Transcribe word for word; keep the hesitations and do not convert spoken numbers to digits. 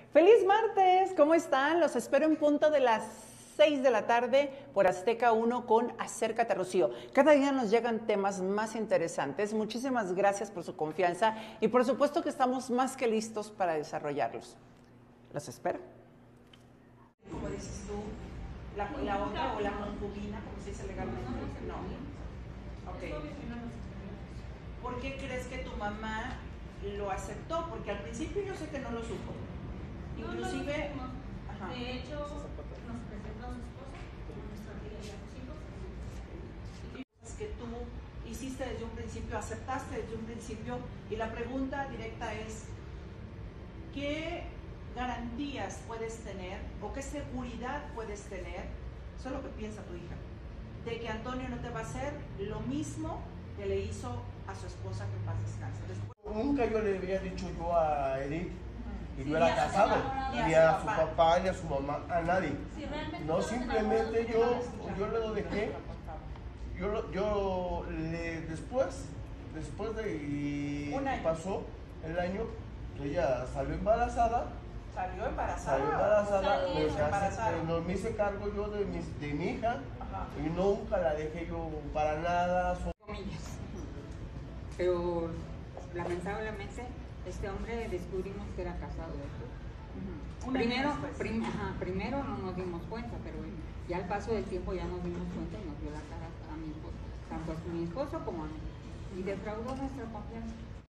Feliz martes, ¿cómo están? Los espero en punto de las seis de la tarde por Azteca uno con Acércate, Rocío. Cada día nos llegan temas más interesantes. Muchísimas gracias por su confianza y por supuesto que estamos más que listos para desarrollarlos. Los espero. ¿Cómo dices tú? ¿La, la otra o la concubina, como se dice legalmente? No. Ok. ¿Por qué crees que tu mamá lo aceptó? Porque al principio yo sé que no lo supo. Inclusive, no, no, de hecho, nos presentó a su esposa, nuestra tía y a sus hijos. Es que tú hiciste desde un principio, aceptaste desde un principio, y la pregunta directa es, ¿qué garantías puedes tener o qué seguridad puedes tener? Eso es lo que piensa tu hija, de que Antonio no te va a hacer lo mismo que le hizo a su esposa, que en paz descanse. Después... Nunca yo le había dicho yo a Edith que yo era ni a su casado, papá, ni a su papá, ni a su mamá, a nadie. Si realmente No, todos simplemente yo, enamorados, yo lo dejé, yo, lo- yo le, después, después de Un que año. pasó el año, ella salió embarazada, Salió embarazada. salió embarazada, Salió pues, hace- embarazada. pues, no me hice cargo yo de mi, de mi hija, Ajá. y nunca la dejé yo para nada. Comillas. Pero lamentablemente este hombre descubrimos que era casado. Un año Primero, después. prim- ajá, primero no nos dimos cuenta, pero ya al paso del tiempo ya nos dimos cuenta y nos dio la cara a mi esposo, tanto a mi esposo como a mí. Y defraudó nuestra confianza.